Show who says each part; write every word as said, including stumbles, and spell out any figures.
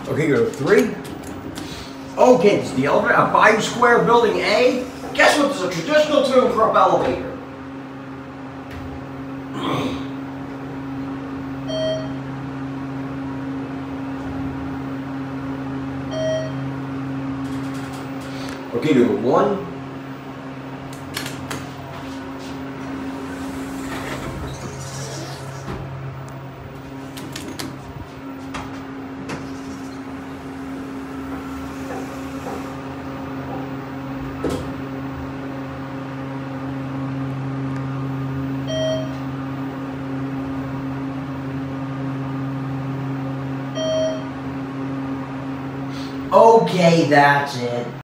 Speaker 1: Okay, go to three. Okay, it's the elevator, a Bayou Square Building A. Guess what? There's a traditional tune for up elevator. Okay, do one. Okay, that's it.